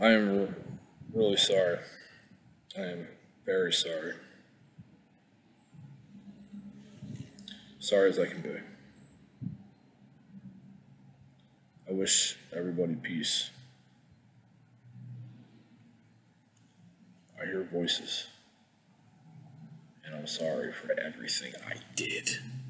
I am really sorry. I am very sorry. Sorry as I can be. I wish everybody peace. I hear voices, and I'm sorry for everything I did.